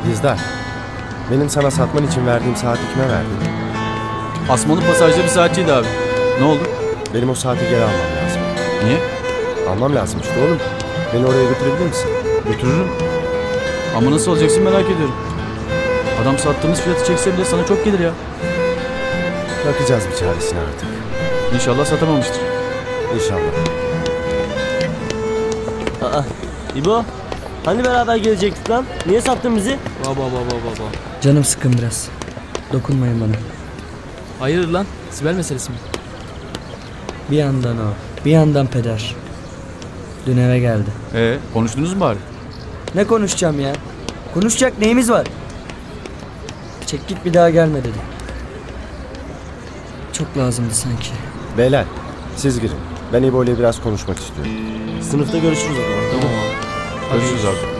Dizdar, benim sana satman için verdiğim saati kime verdin? Asmalı pasajda bir saatçiydi abi. Ne oldu? Benim o saati geri almam lazım. Niye? Almam lazım işte oğlum. Beni oraya götürebilir misin? Götürürüm. Ama nasıl alacaksın merak ediyorum. Adam sattığımız fiyatı çekse bile sana çok gelir ya. Bakacağız bir çaresine artık. İnşallah satamamıştır. İnşallah. Aa, İbo, hani beraber gelecektik lan? Niye sattın bizi? Baba. Canım sıkın biraz. Dokunmayın bana. Hayırdır lan? Sibel meselesi mi? Bir yandan o, bir yandan peder. Dün eve geldi. Konuştunuz mu bari? Ne konuşacağım ya? Konuşacak neyimiz var? Çek git bir daha gelme dedi. Çok lazımdı sanki. Beyler, siz girin. Ben İbo ile biraz konuşmak istiyorum. Sınıfta görüşürüz o zaman. Tamam abi. Görüşürüz abi.